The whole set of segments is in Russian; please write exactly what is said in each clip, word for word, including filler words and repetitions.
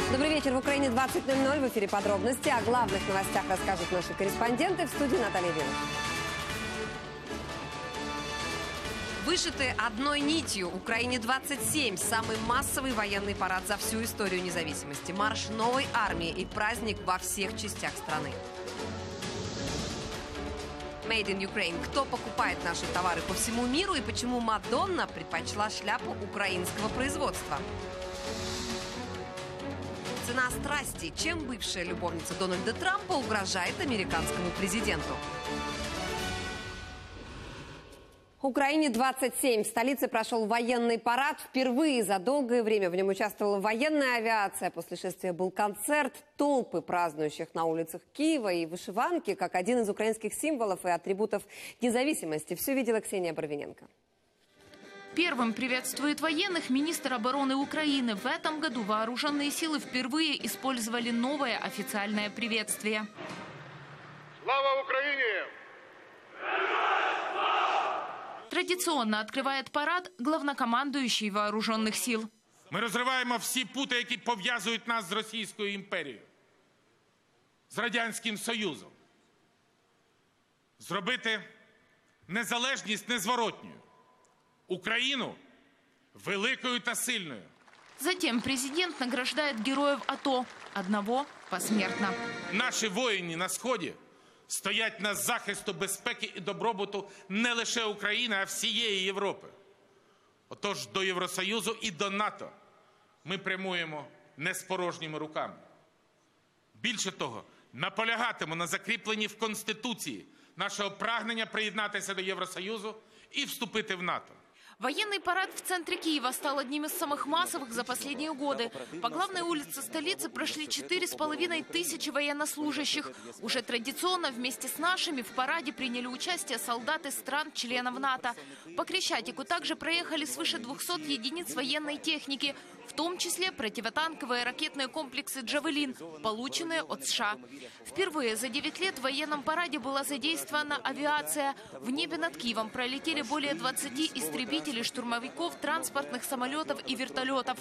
Добрый вечер. В Украине двадцать ноль ноль. В эфире подробности. О главных новостях расскажут наши корреспонденты. В студии Наталья Вилова. Вышиты одной нитью. Украине двадцать семь. Самый массовый военный парад за всю историю независимости. Марш новой армии и праздник во всех частях страны. Made in Ukraine. Кто покупает наши товары по всему миру и почему Мадонна предпочла шляпу украинского производства? Цена страсти. Чем бывшая любовница Дональда Трампа угрожает американскому президенту? Украине двадцать семь. В столице прошел военный парад. Впервые за долгое время в нем участвовала военная авиация. После шествия был концерт. Толпы празднующих на улицах Киева и вышиванки, как один из украинских символов и атрибутов независимости. Все видела Ксения Барвиненко. Первым приветствует военных министр обороны Украины. В этом году вооруженные силы впервые использовали новое официальное приветствие. Слава Украине! Традиционно открывает парад главнокомандующий вооруженных сил. Ми розриваємо всі пути, які пов'язують нас з Російською імперією, з Радянським Союзом. Зробити незалежність незворотньою. Украину великою та сильною. Затем президент награждает героев АТО. Одного посмертно. Наші воїни на Сході стоять на захисту безпеки і добробуту не лише України, а всієї Європи. Отож, до Євросоюзу і до НАТО ми прямуємо не з порожніми руками. Більше того, наполягатимемо на закріпленні в Конституції нашого прагнення приєднатися до Євросоюзу і вступити в НАТО. Военный парад в центре Киева стал одним из самых массовых за последние годы. По главной улице столицы прошли четыре с половиной тысячи военнослужащих. Уже традиционно вместе с нашими в параде приняли участие солдаты стран-членов НАТО. По Крещатику также проехали свыше двухсот единиц военной техники, в том числе противотанковые ракетные комплексы «Джавелин», полученные от США. Впервые за девять лет в военном параде была задействована авиация. В небе над Киевом пролетели более двадцати истребителей, штурмовиков, транспортных самолетов и вертолетов.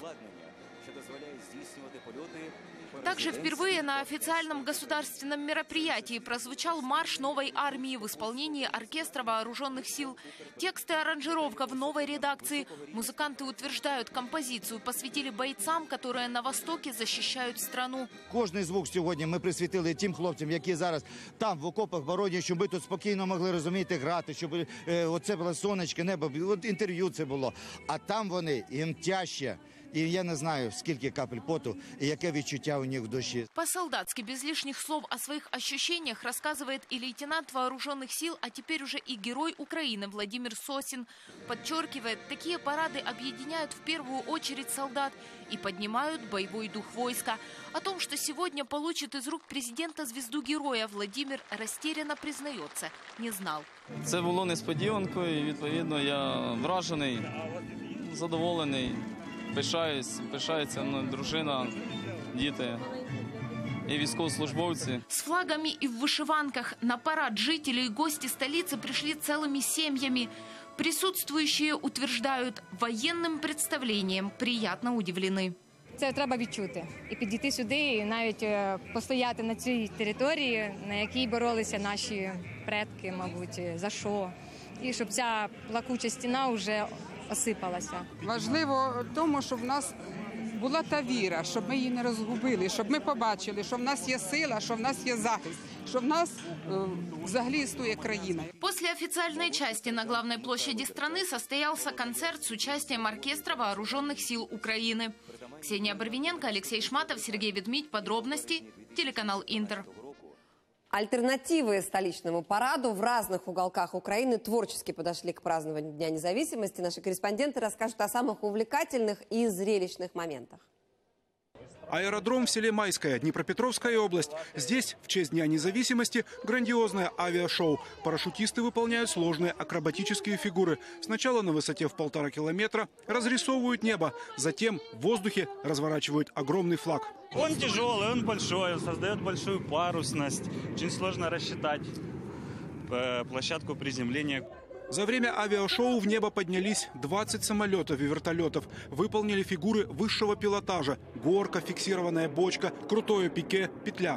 Также впервые на официальном государственном мероприятии прозвучал марш новой армии в исполнении оркестра вооруженных сил. Тексты и аранжировка в новой редакции. Музыканты утверждают, композицию посвятили бойцам, которые на Востоке защищают страну. Кожний звук сьогодні ми присвятили тим хлопцям, які зараз там в окопах боронять, щоб ми тут спокійно могли розуміти, грати, щоб е, оце було сонечко, небо, от інтерв'ю це було. А там вони, їм тяжче. И я не знаю, сколько капель поту и яке відчуття у них в душі. По-солдатски, без лишних слов о своих ощущениях, рассказывает и лейтенант вооруженных сил, а теперь уже и герой Украины Владимир Сосин. Подчеркивает, такие парады объединяют в первую очередь солдат и поднимают боевой дух войска. О том, что сегодня получит из рук президента звезду героя, Владимир растерянно признается, не знал. Це було несподіванкою, і відповідно я вражений, задоволений. Пишаюсь, пишається дружина, діти и військовослужбовцы. С флагами и в вышиванках на парад жители и гости столицы пришли целыми семьями. Присутствующие утверждают, военным представлением приятно удивлены. Це треба відчути і підійти сюди, і навіть постояти на цій території, на якій боролися наші предки, мабуть, за що. І щоб ця плакуча стіна вже осипалася. Важливо тому, щоб в нас була та віра, щоб ми її не розгубили, щоб ми побачили, що в нас є сила, що в нас є захист, що в нас э, взагалі існує країна. После официальной части на главной площади страны состоялся концерт с участием оркестра вооруженных сил Украины. Ксения Барвиненко, Алексей Шматов, Сергей Ведмидь. Подробности. Телеканал Интер. Альтернативы столичному параду в разных уголках Украины творчески подошли к празднованию Дня независимости. Наши корреспонденты расскажут о самых увлекательных и зрелищных моментах. Аэродром в селе Майское, Днепропетровская область. Здесь в честь Дня независимости грандиозное авиашоу. Парашютисты выполняют сложные акробатические фигуры. Сначала на высоте в полтора километра разрисовывают небо, затем в воздухе разворачивают огромный флаг. Он тяжелый, он большой, он создает большую парусность. Очень сложно рассчитать площадку приземления. За время авиашоу в небо поднялись двадцать самолетов и вертолетов. Выполнили фигуры высшего пилотажа. Горка, фиксированная бочка, крутое пике, петля.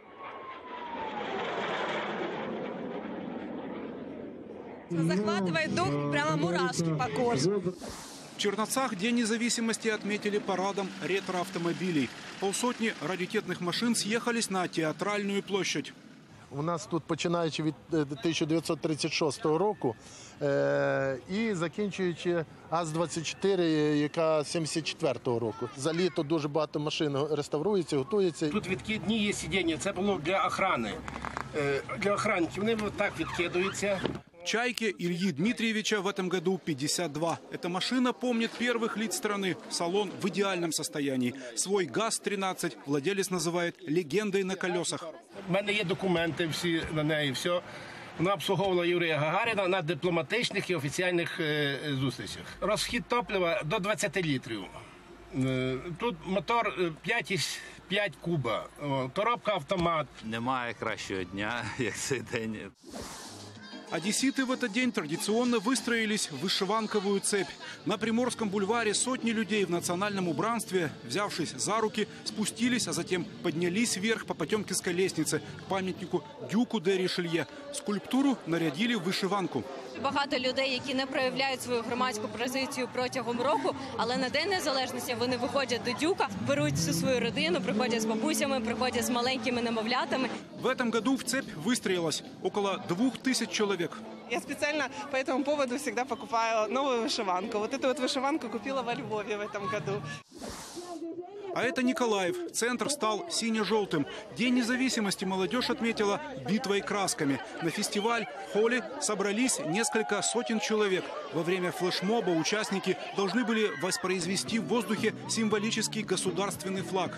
Захватывает дух, прямо мурашки по коже. В Черновцах День независимости отметили парадом ретро-автомобилей. Полсотни раритетных машин съехались на Театральную площадь. У нас тут, починаючи від тисяча дев'ятсот тридцять шостого року е і закінчуючи АЗ двадцять чотири, яка сімдесят четвертого року. За літо дуже багато машин реставрується, готується. Тут відкидні є сидіння, це було для охорони. Е для охранників вони так відкидаються. «Чайке» Ильи Дмитриевича в этом году пятьдесят два. Эта машина помнит первых лиц страны. Салон в идеальном состоянии. Свой ГАЗ тринадцать владелец называет легендой на колесах. У мене є документи всі на неї, все. Вона обслуговувала Юрія Гагаріна на дипломатичних і офіційних е зустрічах. Розхід топлива до двадцяти літрів. Е тут мотор п'ять і п'ять куба, коробка автомат. Немає кращого дня, як цей день. Одесситы в этот день традиционно выстроились в вышиванковую цепь. На Приморском бульваре сотни людей в национальном убранстве, взявшись за руки, спустились, а затем поднялись вверх по Потемкинской лестнице к памятнику Дюку де Ришелье. Скульптуру нарядили в вишиванку. Багато людей, які не проявляють свою громадську позицію протягом року, але на День Незалежності вони виходять до Дюка, беруть всю свою родину, приходять з бабусями, приходять з маленькими немовлятами. В этом году в цепь выстроилось около двух тысяч человек. Я специально по этому поводу всегда покупаю новую вышиванку. Вот эту вот вышиванку купила во Львове в этом году. А это Николаев. Центр стал сине-желтым. День независимости молодежь отметила битвой красками. На фестиваль в холле собрались несколько сотен человек. Во время флешмоба участники должны были воспроизвести в воздухе символический государственный флаг.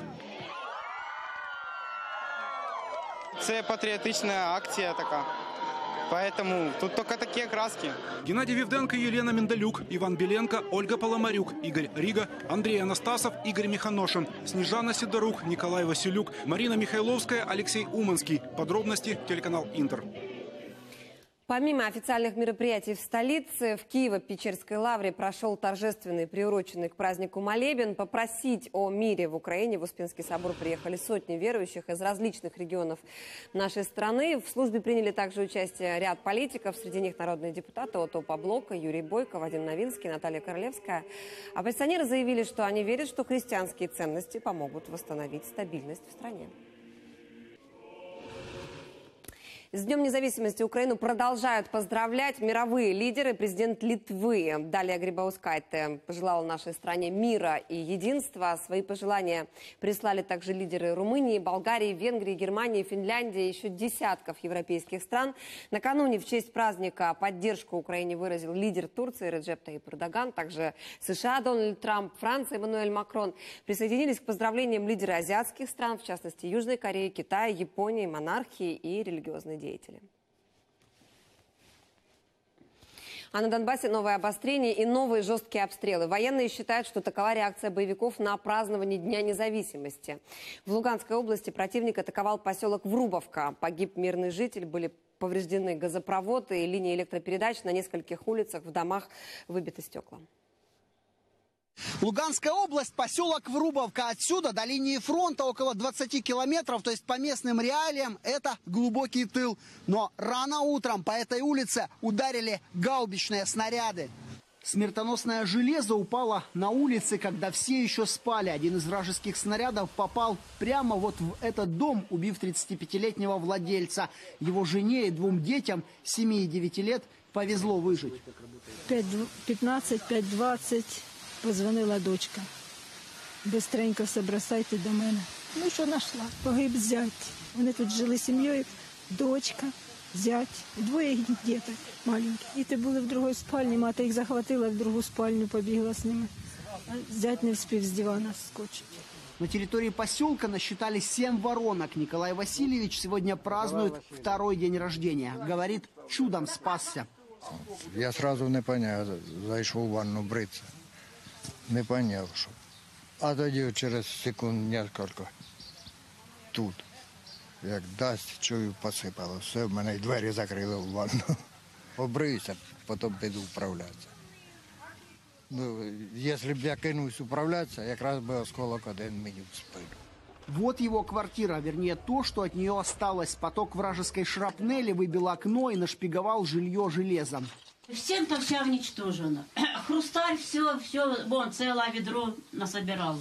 Это патриотичная акция такая. Поэтому тут только такие краски. Геннадий Вивденко, Елена Миндалюк, Иван Беленко, Ольга Поломарюк, Игорь Рига, Андрей Анастасов, Игорь Миханошин, Снежана Сидорук, Николай Василюк, Марина Михайловская, Алексей Уманский. Подробности телеканал Интер. Помимо официальных мероприятий в столице, в Киево-Печерской лавре прошел торжественный, приуроченный к празднику молебен. Попросить о мире в Украине в Успенский собор приехали сотни верующих из различных регионов нашей страны. В службе приняли также участие ряд политиков, среди них народные депутаты от Опоблока, Юрий Бойко, Вадим Новинский, Наталья Королевская. Оппозиционеры заявили, что они верят, что христианские ценности помогут восстановить стабильность в стране. С Днем независимости Украину продолжают поздравлять мировые лидеры. Президент Литвы Далия Грибаускайте пожелала нашей стране мира и единства. Свои пожелания прислали также лидеры Румынии, Болгарии, Венгрии, Германии, Финляндии, еще десятков европейских стран. Накануне в честь праздника поддержку Украине выразил лидер Турции Реджеп Таyyip Эрдоган, также США Дональд Трамп, Франция Эммануэль Макрон. Присоединились к поздравлениям лидеры азиатских стран, в частности Южной Кореи, Китая, Японии, монархии и религиозные деятели. А на Донбассе новое обострение и новые жесткие обстрелы. Военные считают, что такова реакция боевиков на празднование Дня независимости. В Луганской области противник атаковал поселок Врубовка. Погиб мирный житель, были повреждены газопроводы и линии электропередач. На нескольких улицах в домах выбиты стекла. Луганская область, поселок Врубовка. Отсюда до линии фронта около двадцати километров, то есть по местным реалиям это глубокий тыл. Но рано утром по этой улице ударили гаубичные снаряды. Смертоносное железо упало на улице, когда все еще спали. Один из вражеских снарядов попал прямо вот в этот дом, убив тридцатипятилетнего владельца. Его жене и двум детям семи и девяти лет повезло выжить. пять пятнадцать, пять двадцать. Позвонила дочка. Бистренько все бросайте до мене. Ну що знайшла? Погиб зять. Вони тут жили сім'єю. Дочка, зять, двоє дітей маленьких. Діти були в другій спальні, мати їх захватила, в другу спальню побігла з ними. А зять не встиг з дивана скочить. На территории поселка насчитали семь воронок. Николай Васильевич сегодня празднует второй день рождения. Говорит, чудом спасся. Я сразу не поняв, зайшов в ванну бритися. Не поняв, що. А тоді через секунд кілька тут, як дасть, чую, посипало. Все, в мене й двері закрили в ванну. обриюся, потім піду вправлятися. Ну, якщо б я кинувся управлятися, якраз би осколок один мені в спину. Вот его квартира, вернее то, что от нее осталось. Поток вражеской шрапнели выбил окно и нашпиговал жилье железом. Стенка вся уничтожена. Хрусталь, все, все, вон, целое ведро насобирало.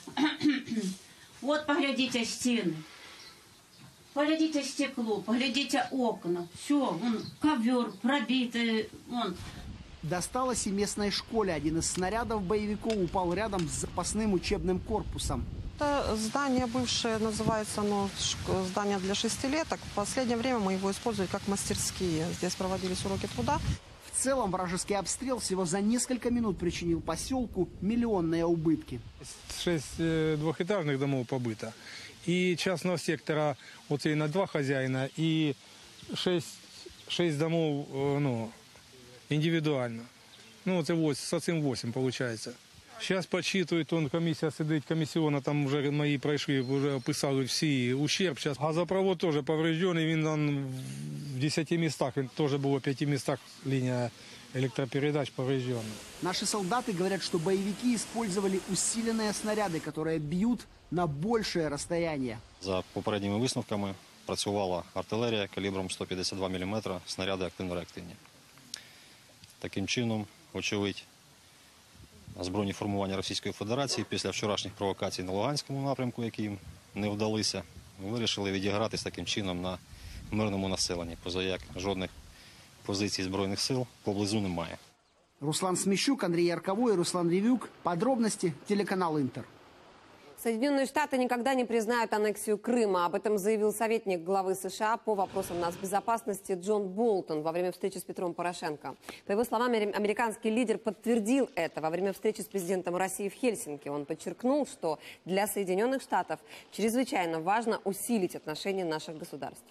Вот поглядите стены. Поглядите стекло, поглядите окна. Все, вон, ковер пробитый, вон. Досталось и местной школе. Один из снарядов боевиков упал рядом с запасным учебным корпусом. Это здание бывшее, называется оно здание для шестилеток. В последнее время мы его используем как мастерские. Здесь проводились уроки труда. В целом вражеский обстрел всего за несколько минут причинил поселку миллионные убытки. Шесть двухэтажных домов побыто. И частного сектора вот и на два хозяина, и шесть, шесть домов ну, индивидуально. Ну, вот и с этим восемь получается. Сейчас подсчитывает, он комиссия сидит комиссионно, там уже мои прошли, уже описали все ущерб. Сейчас газопровод тоже поврежденный, він там в десяти местах, він тоже было в пяти местах линия электропередач повреждена. Наши солдаты говорят, что боевики использовали усиленные снаряды, которые бьют на большее расстояние. За попередніми висновками працювала артилерія калібром сто п'ятдесят два міліметри, снаряди активно-реактивні. Таким чином, очевидь, збройні формування Російської Федерації після вчорашніх провокацій на Луганському напрямку, які їм не вдалися, вирішили відігратись таким чином на мирному населенні, поза як жодних позицій Збройних сил поблизу немає. Руслан Смещук, Андрей Ярковой, Руслан Ревюк. Подробности телеканал Интер. Соединенные Штаты никогда не признают аннексию Крыма. Об этом заявил советник главы США по вопросам нацбезопасности Джон Болтон во время встречи с Петром Порошенко. По его словам, американский лидер подтвердил это во время встречи с президентом России в Хельсинки. Он подчеркнул, что для Соединенных Штатов чрезвычайно важно усилить отношения наших государств.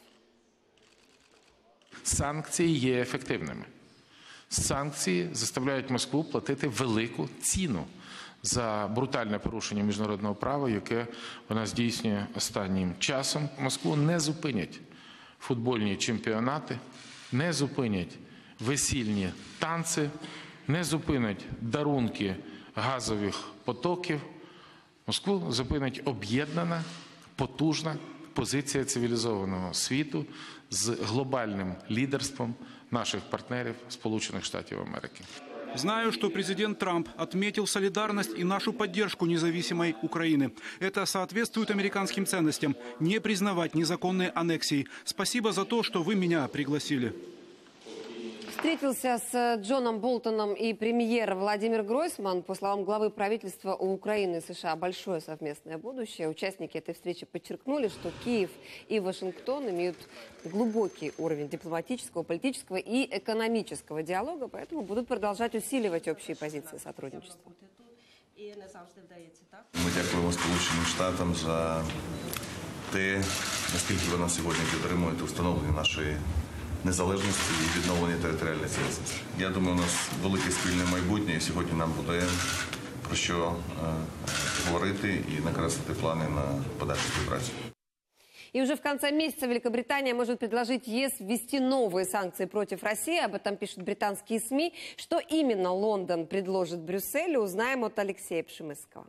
Санкції є ефективними. Санкції заставляють Москву платити велику ціну за брутальне порушення міжнародного права, яке вона здійснює останнім часом. Москву не зупинять футбольні чемпіонати, не зупинять весільні танці, не зупинять дарунки газових потоків. Москву зупинить об'єднана, потужна позиція цивілізованого світу з глобальним лідерством наших партнерів Сполучених Штатів Америки. Знаю, что президент Трамп отметил солидарность и нашу поддержку независимой Украины. Это соответствует американским ценностям – не признавать незаконные аннексии. Спасибо за то, что вы меня пригласили. Встретился с Джоном Болтоном и премьер Владимир Гройсман. По словам главы правительства, у Украины и США большое совместное будущее. Участники этой встречи подчеркнули, что Киев и Вашингтон имеют глубокий уровень дипломатического, политического и экономического диалога, поэтому будут продолжать усиливать общие позиции сотрудничества. Ми дякуємо Сполученим Штатам за те, наскільки ви нас сьогодні підтримуєте у встановленні нашої незалежності і відновлення територіальної цілісності. Я думаю, у нас велике спільне майбутнє, і сьогодні нам буде про що е, говорити і накреслити плани на подальшу співпрацю. И уже в конце месяца Великобритания может предложить ЕС ввести новые санкции против России. Об этом пишут британские СМИ. Что именно Лондон предложит Брюсселю, узнаем от Алексея Пшемыского.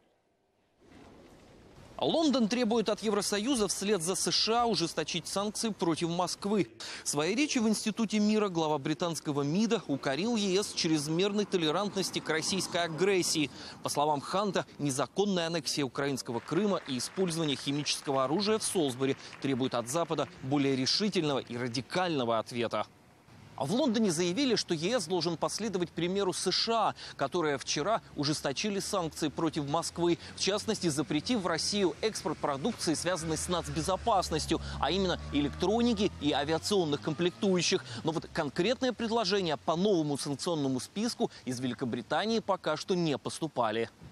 Лондон требует от Евросоюза вслед за США ужесточить санкции против Москвы. В своей речи в Институте мира глава британского МИДа укорил ЕС чрезмерной толерантности к российской агрессии. По словам Ханта, незаконная аннексия украинского Крыма и использование химического оружия в Солсбери требует от Запада более решительного и радикального ответа. А в Лондоне заявили, что ЕС должен последовать примеру США, которые вчера ужесточили санкции против Москвы, в частности, запретив в Россию экспорт продукции, связанной с нацбезопасностью, а именно электроники и авиационных комплектующих. Но вот конкретные предложения по новому санкционному списку из Великобритании пока что не поступали.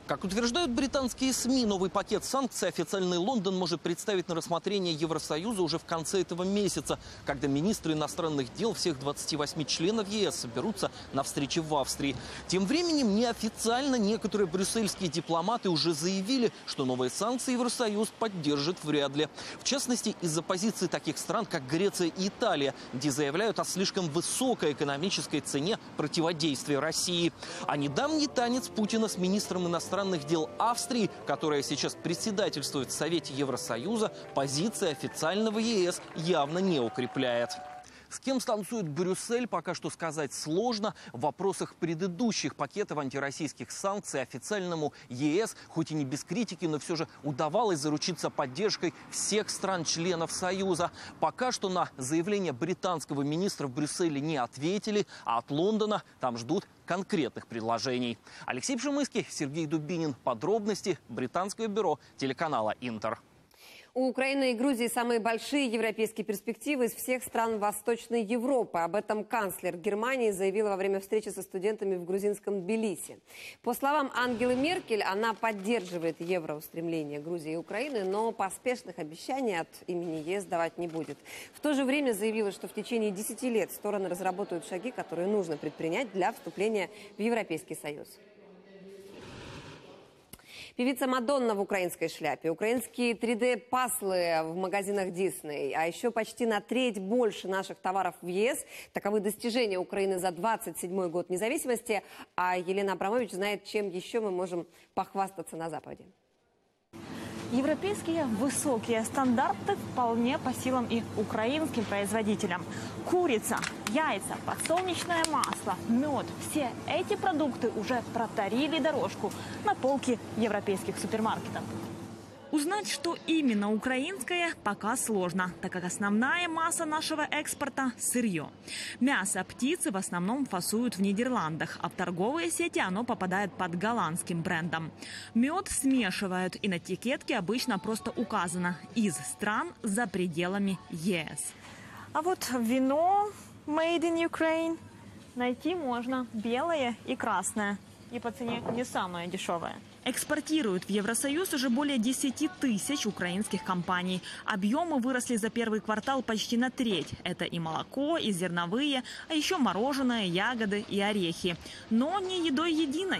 Как утверждают британские СМИ, новый пакет санкций официальный Лондон может представить на рассмотрение Евросоюза уже в конце этого месяца, когда министры иностранных дел всех двадцати восьми членов ЕС соберутся на встрече в Австрии. Тем временем неофициально некоторые брюссельские дипломаты уже заявили, что новые санкции Евросоюз поддержит вряд ли. В частности, из-за позиции таких стран, как Греция и Италия, где заявляют о слишком высокой экономической цене противодействия России. А недавний танец Путина с министром иностранных дел Австрии, которая сейчас председательствует в Совете Евросоюза, позиция официального ЕС явно не укрепляет. С кем станцует Брюссель, пока что сказать сложно. В вопросах предыдущих пакетов антироссийских санкций официальному ЕС, хоть и не без критики, но все же удавалось заручиться поддержкой всех стран-членов Союза. Пока что на заявление британского министра в Брюсселе не ответили, а от Лондона там ждут конкретных предложений. Алексей Пшемыский, Сергей Дубинин. Подробности. Британское бюро телеканала «Интер». У Украины и Грузии самые большие европейские перспективы из всех стран Восточной Европы. Об этом канцлер Германии заявила во время встречи со студентами в грузинском Тбилиси. По словам Ангелы Меркель, она поддерживает евроустремление Грузии и Украины, но поспешных обещаний от имени ЕС давать не будет. В то же время заявила, что в течение десяти лет стороны разработают шаги, которые нужно предпринять для вступления в Европейский Союз. Певица Мадонна в украинской шляпе, украинские три дэ-паслы в магазинах Дисней, а еще почти на треть больше наших товаров в ЕС. Таковы достижения Украины за двадцать седьмой год независимости. А Елена Абрамович знает, чем еще мы можем похвастаться на Западе. Европейские высокие стандарты вполне по силам и украинским производителям. Курица, яйца, подсолнечное масло, мед – все эти продукты уже протарили дорожку на полки европейских супермаркетов. Узнать, что именно украинское, пока сложно, так как основная масса нашего экспорта – сырье. Мясо птицы в основном фасуют в Нидерландах, а в торговые сети оно попадает под голландским брендом. Мед смешивают, и на этикетке обычно просто указано «из стран за пределами ЕС». А вот вино «Made in Ukraine» найти можно белое и красное. И по цене не самое дешевое. Экспортируют в Евросоюз уже более десяти тысяч украинских компаний. Объемы выросли за первый квартал почти на треть. Это и молоко, и зерновые, а еще мороженое, ягоды и орехи. Но не едой единой.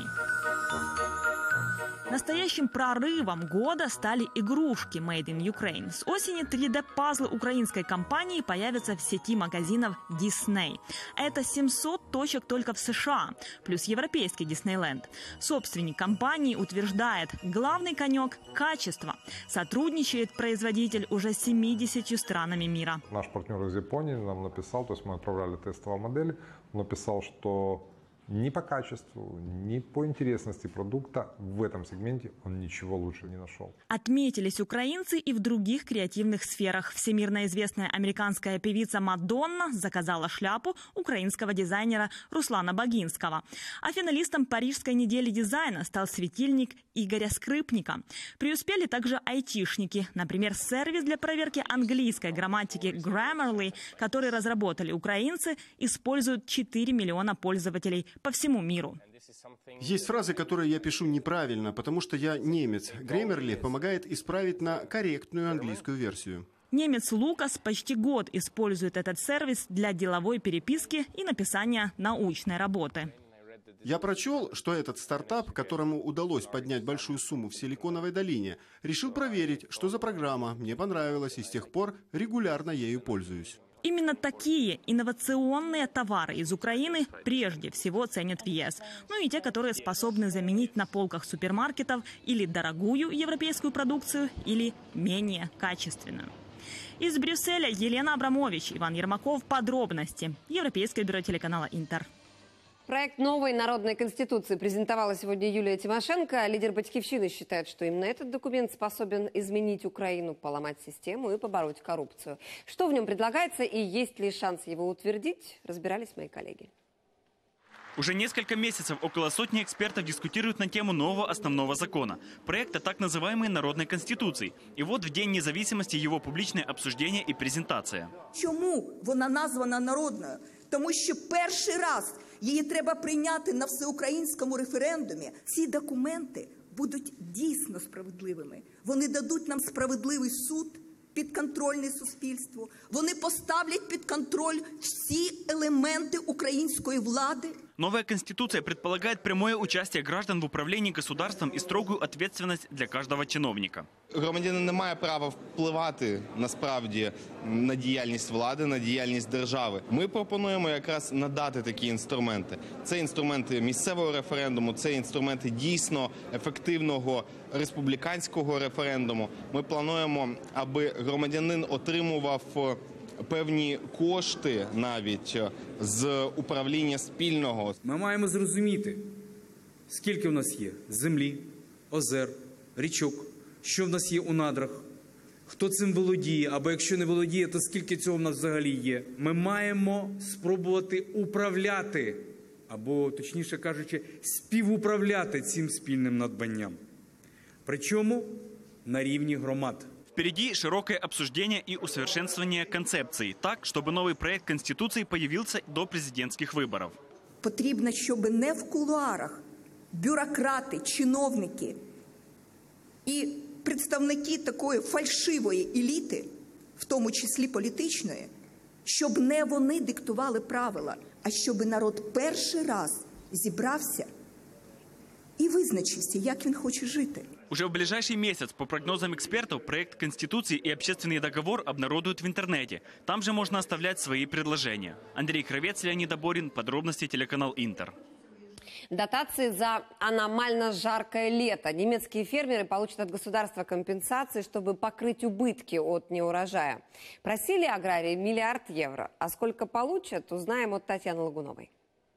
Настоящим прорывом года стали игрушки Made in Ukraine. С осени три дэ-пазлы украинской компании появятся в сети магазинов Disney. Это семьсот точек только в США, плюс европейский Диснейленд. Собственник компании утверждает, главный конек – качество. Сотрудничает производитель уже с семьюдесятью странами мира. Наш партнер из Японии нам написал, то есть мы отправляли тестовые модели, он написал, что ни по качеству, ни по интересности продукта в этом сегменте он ничего лучше не нашел. Отметились украинцы и в других креативных сферах. Всемирно известная американская певица Мадонна заказала шляпу украинского дизайнера Руслана Багинского. А финалистом Парижской недели дизайна стал светильник Игоря Скрипника. Преуспели также айтишники. Например, сервис для проверки английской грамматики Grammarly, который разработали украинцы, используют четыре миллиона пользователей по всему миру. Есть фразы, которые я пишу неправильно, потому что я немец. Grammarly помогает исправить на корректную английскую версию. Немец Лукас почти год использует этот сервис для деловой переписки и написания научной работы. Я прочел, что этот стартап, которому удалось поднять большую сумму в Силиконовой долине, решил проверить, что за программа, мне понравилась, и с тех пор регулярно ею пользуюсь. Именно такие инновационные товары из Украины прежде всего ценят в ЕС. Ну и те, которые способны заменить на полках супермаркетов или дорогую европейскую продукцию, или менее качественную. Из Брюсселя Елена Абрамович, Иван Ермаков. Подробности. Европейское бюро телеканала «Интер». Проект новой народной конституции презентовала сегодня Юлия Тимошенко. Лидер «Батькивщины» считает, что именно этот документ способен изменить Украину, поломать систему и побороть коррупцию. Что в нем предлагается и есть ли шанс его утвердить, разбирались мои коллеги. Уже несколько месяцев около сотни экспертов дискутируют на тему нового основного закона – проекта так называемой Народной Конституции. И вот в День независимости его публичное обсуждение и презентация. Чому вона названа народною? Тому що перший раз її треба прийняти на всеукраїнському референдумі. Ці документи будуть дійсно справедливими. Вони дадуть нам справедливий суд, підконтрольний суспільству. Вони поставлять під контроль всі елементи української влади. Новая конституция предполагает прямое участие граждан в управлении государством и строгую ответственность для каждого чиновника. Громадянин не має права впливати насправді на діяльність влади, на діяльність держави. Ми пропонуємо якраз надати такі інструменти. Це інструменти місцевого референдуму, це інструменти дійсно ефективного республіканського референдуму. Ми плануємо, аби громадянин отримував певні кошти навіть з управління спільного. Ми маємо зрозуміти, скільки в нас є землі, озер, річок, що в нас є у надрах, хто цим володіє, або якщо не володіє, то скільки цього в нас взагалі є. Ми маємо спробувати управляти, або, точніше кажучи, співуправляти цим спільним надбанням. Причому на рівні громад. Впереди широкое обсуждение и усовершенствование концепции, так, чтобы новый проект Конституции появился до президентских выборов. Потрібно, щоб не в кулуарах бюрократи, чиновники і представники такої фальшивої еліти, в тому числі політичної, щоб не вони диктували правила, а щоб народ перший раз зібрався и вызначился, як він хоче жити. Уже в ближайший месяц, по прогнозам экспертов, проект Конституции и общественный договор обнародуют в интернете. Там же можно оставлять свои предложения. Андрей Кравец, Леонид Аборин. Подробности телеканал Интер. Дотации за аномально жаркое лето. Немецкие фермеры получат от государства компенсации, чтобы покрыть убытки от неурожая. Просили аграрии миллиард евро. А сколько получат, узнаем от Татьяны Лагуновой.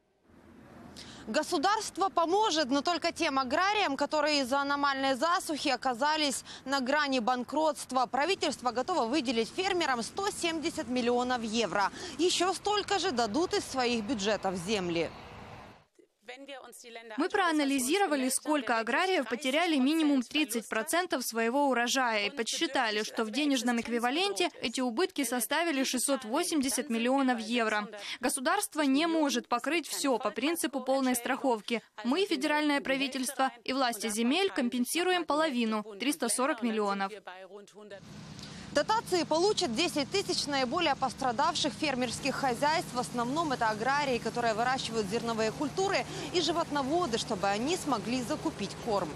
Государство поможет, но только тем аграриям, которые из-за аномальной засухи оказались на грани банкротства. Правительство готово выделить фермерам сто семьдесят миллионов евро. Еще столько же дадут из своих бюджетов земли. Мы проанализировали, сколько аграриев потеряли минимум тридцать процентов своего урожая и подсчитали, что в денежном эквиваленте эти убытки составили шестьсот восемьдесят миллионов евро. Государство не может покрыть все по принципу полной страховки. Мы, федеральное правительство и власти земель, компенсируем половину – триста сорок миллионов. Дотации получат десять тысяч наиболее пострадавших фермерских хозяйств. В основном это аграрии, которые выращивают зерновые культуры, и животноводы, чтобы они смогли закупить корм.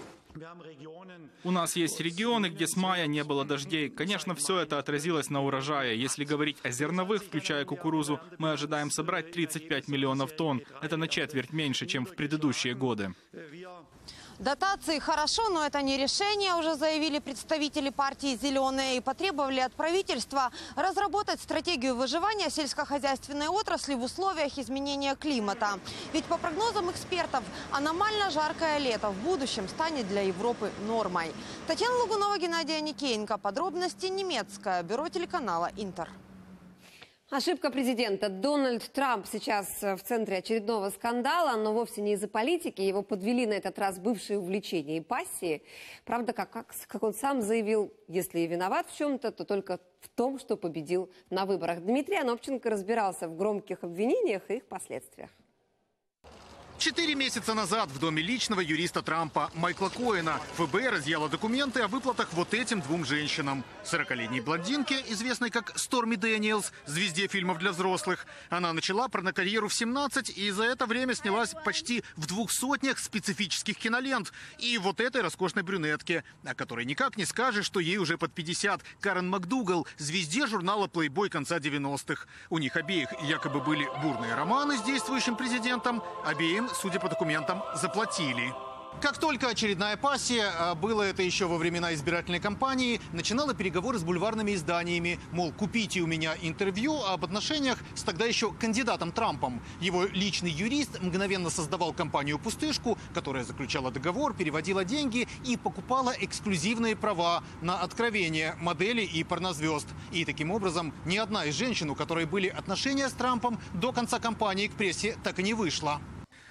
У нас есть регионы, где с мая не было дождей. Конечно, все это отразилось на урожае. Если говорить о зерновых, включая кукурузу, мы ожидаем собрать тридцать пять миллионов тонн. Это на четверть меньше, чем в предыдущие годы. Дотации хорошо, но это не решение, уже заявили представители партии «Зеленые», и потребовали от правительства разработать стратегию выживания сельскохозяйственной отрасли в условиях изменения климата. Ведь по прогнозам экспертов, аномально жаркое лето в будущем станет для Европы нормой. Татьяна Лагунова, Геннадий Аникеенко. Подробности немецкое бюро телеканала «Интер». Ошибка президента. Дональд Трамп сейчас в центре очередного скандала, но вовсе не из-за политики. Его подвели на этот раз бывшие увлечения и пассии. Правда, как, как, как он сам заявил, если и виноват в чем-то, то только в том, что победил на выборах. Дмитрий Анопченко разбирался в громких обвинениях и их последствиях. Четыре месяца назад в доме личного юриста Трампа Майкла Коэна ФБР изъяло документы о выплатах вот этим двум женщинам. сорокалетней блондинке, известной как Сторми Дэниелс, звезде фильмов для взрослых. Она начала порнокарьеру в семнадцать и за это время снялась почти в двух сотнях специфических кинолент. И вот этой роскошной брюнетке, о которой никак не скажешь, что ей уже под пятьдесят, Карен МакДугал, звезде журнала Playboy конца девяностых. У них обеих якобы были бурные романы с действующим президентом, обеим, судя по документам, заплатили. Как только очередная пассия, а было это еще во времена избирательной кампании, начинала переговоры с бульварными изданиями. Мол, купите у меня интервью об отношениях с тогда еще кандидатом Трампом. Его личный юрист мгновенно создавал компанию-пустышку, которая заключала договор, переводила деньги и покупала эксклюзивные права на откровение моделей и порнозвезд. И таким образом ни одна из женщин, у которой были отношения с Трампом, до конца кампании к прессе так и не вышла.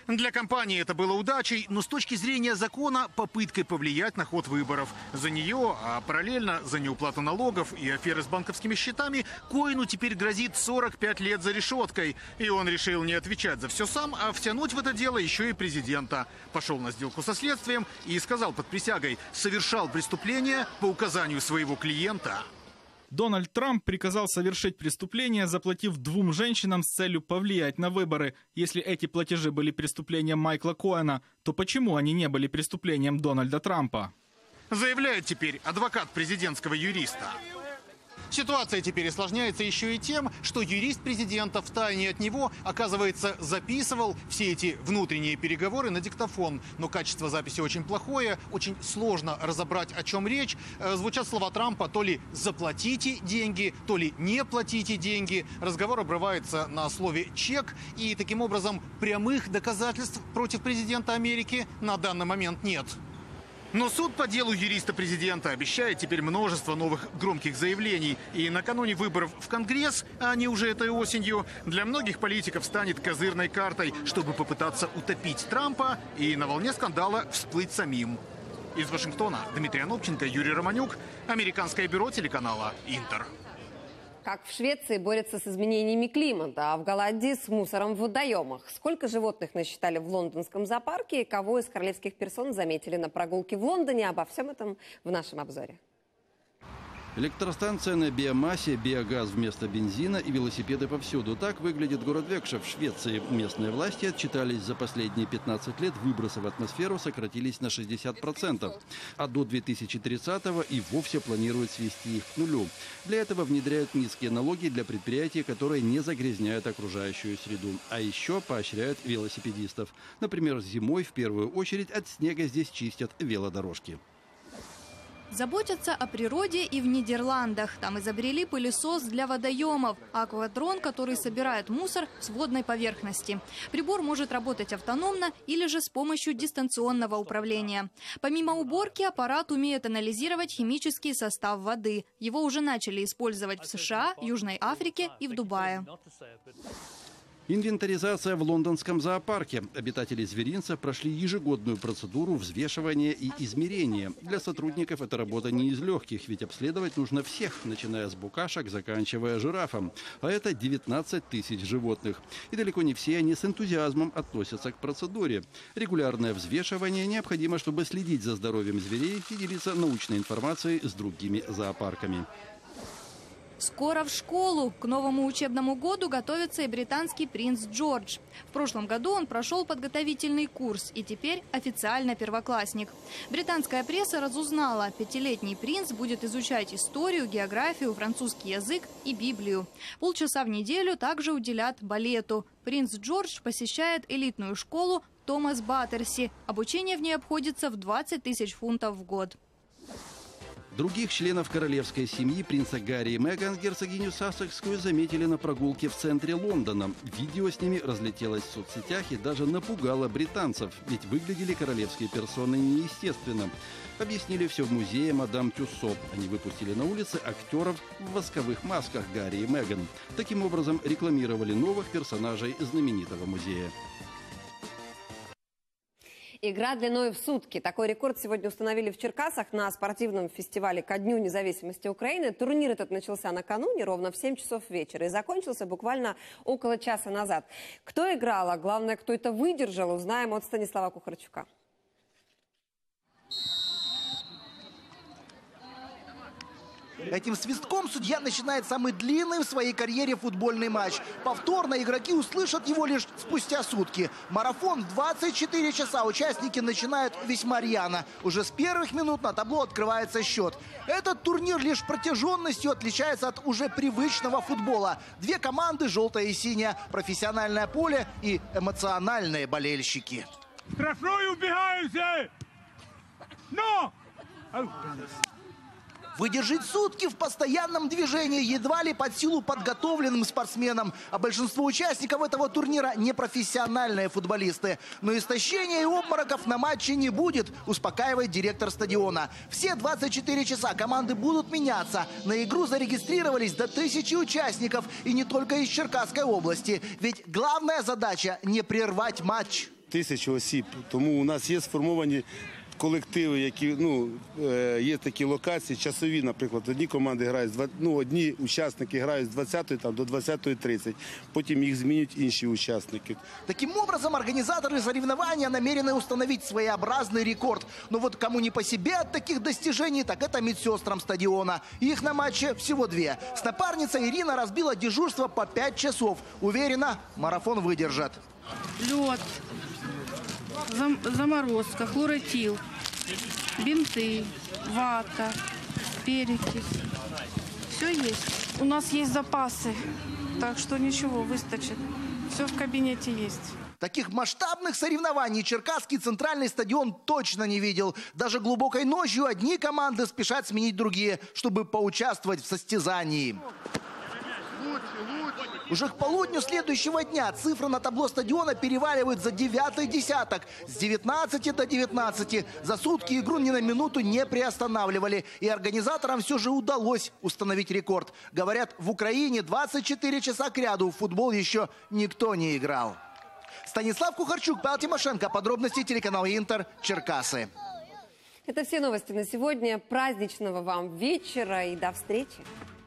Для компании это было удачей, но с точки зрения закона – попыткой повлиять на ход выборов. За нее, а параллельно за неуплату налогов и аферы с банковскими счетами, Коэну теперь грозит сорок пять лет за решеткой. И он решил не отвечать за все сам, а втянуть в это дело еще и президента. Пошел на сделку со следствием и сказал под присягой: совершал преступление по указанию своего клиента. Дональд Трамп приказал совершить преступление, заплатив двум женщинам с целью повлиять на выборы. Если эти платежи были преступлением Майкла Коэна, то почему они не были преступлением Дональда Трампа? Заявляет теперь адвокат президентского юриста. Ситуация теперь осложняется еще и тем, что юрист президента втайне от него, оказывается, записывал все эти внутренние переговоры на диктофон. Но качество записи очень плохое, очень сложно разобрать, о чем речь. Звучат слова Трампа: то ли «заплатите деньги», то ли «не платите деньги». Разговор обрывается на слове «чек». И таким образом прямых доказательств против президента Америки на данный момент нет. Но суд по делу юриста президента обещает теперь множество новых громких заявлений. И накануне выборов в Конгресс, а не уже этой осенью, для многих политиков станет козырной картой, чтобы попытаться утопить Трампа и на волне скандала всплыть самим. Из Вашингтона Дмитрий Анопченко, Юрий Романюк, Американское бюро телеканала «Интер». Как в Швеции борются с изменениями климата, а в Голландии с мусором в водоемах. Сколько животных насчитали в лондонском зоопарке и кого из королевских персон заметили на прогулке в Лондоне? Обо всем этом в нашем обзоре. Электростанция на биомассе, биогаз вместо бензина и велосипеды повсюду. Так выглядит город Векша в Швеции. Местные власти отчитались: за последние пятнадцать лет выбросы в атмосферу сократились на шестьдесят процентов. А до две тысячи тридцатого и вовсе планируют свести их к нулю. Для этого внедряют низкие налоги для предприятий, которые не загрязняют окружающую среду. А еще поощряют велосипедистов. Например, зимой в первую очередь от снега здесь чистят велодорожки. Заботятся о природе и в Нидерландах. Там изобрели пылесос для водоемов – аквадрон, который собирает мусор с водной поверхности. Прибор может работать автономно или же с помощью дистанционного управления. Помимо уборки, аппарат умеет анализировать химический состав воды. Его уже начали использовать в США, Южной Африке и в Дубае. Инвентаризация в лондонском зоопарке. Обитатели зверинца прошли ежегодную процедуру взвешивания и измерения. Для сотрудников эта работа не из легких, ведь обследовать нужно всех, начиная с букашек, заканчивая жирафом. А это девятнадцать тысяч животных. И далеко не все они с энтузиазмом относятся к процедуре. Регулярное взвешивание необходимо, чтобы следить за здоровьем зверей и делиться научной информацией с другими зоопарками. Скоро в школу. К новому учебному году готовится и британский принц Джордж. В прошлом году он прошел подготовительный курс и теперь официально первоклассник. Британская пресса разузнала, пятилетний принц будет изучать историю, географию, французский язык и Библию. Полчаса в неделю также уделят балету. Принц Джордж посещает элитную школу Томас Баттерси. Обучение в ней обходится в двадцать тысяч фунтов в год. Других членов королевской семьи, принца Гарри и Меган, герцогиню Сассекскую, заметили на прогулке в центре Лондона. Видео с ними разлетелось в соцсетях и даже напугало британцев, ведь выглядели королевские персоны неестественно. Объяснили все в музее мадам Тюссо. Они выпустили на улицы актеров в восковых масках Гарри и Меган. Таким образом рекламировали новых персонажей знаменитого музея. Игра длиной в сутки. Такой рекорд сегодня установили в Черкасах на спортивном фестивале ко Дню независимости Украины. Турнир этот начался накануне, ровно в семь часов вечера, и закончился буквально около часа назад. Кто играл, а главное, кто это выдержал, узнаем от Станислава Кухарчука. Этим свистком судья начинает самый длинный в своей карьере футбольный матч. Повторно игроки услышат его лишь спустя сутки. Марафон двадцать четыре часа. Участники начинают весьма рьяно. Уже с первых минут на табло открывается счет. Этот турнир лишь протяженностью отличается от уже привычного футбола. Две команды, желтая и синяя, профессиональное поле и эмоциональные болельщики. Штрафную убегаемся! Но! Выдержать сутки в постоянном движении едва ли под силу подготовленным спортсменам. А большинство участников этого турнира не профессиональные футболисты. Но истощения и обмороков на матче не будет, успокаивает директор стадиона. Все двадцать четыре часа команды будут меняться. На игру зарегистрировались до тысячи участников. И не только из Черкасской области. Ведь главная задача – не прервать матч. тисячу осіб. Тому у нас є сформовані колективи, які, ну, є такі локації, часові, наприклад, одні команди грають, ну, одні учасники грають з двадцятої там, до двадцятої тридцать, потім їх змінюють інші учасники. Таким образом, организаторы соревнования намерены установить своеобразный рекорд. Но вот кому не по себе от таких достижений, так это медсестрам стадиона. Их на матче всего две. Снопарница Ирина разбила дежурство по пять часов. Уверена, марафон выдержат. Лед, зам заморозка, хлоротил, бинты, вата, перекись. Все есть. У нас есть запасы, так что ничего, выстачит. Все в кабинете есть. Таких масштабных соревнований Черкасский центральный стадион точно не видел. Даже глубокой ночью одни команды спешат сменить другие, чтобы поучаствовать в состязании. Уже к полудню следующего дня цифры на табло стадиона переваливают за девятый десяток. С девятнадцати до девятнадцати. За сутки игру ни на минуту не приостанавливали. И организаторам все же удалось установить рекорд. Говорят, в Украине двадцать четыре часа кряду в футбол еще никто не играл. Станислав Кухарчук, Павел Тимошенко. Подробности телеканал Интер, Черкасы. Это все новости на сегодня. Праздничного вам вечера и до встречи.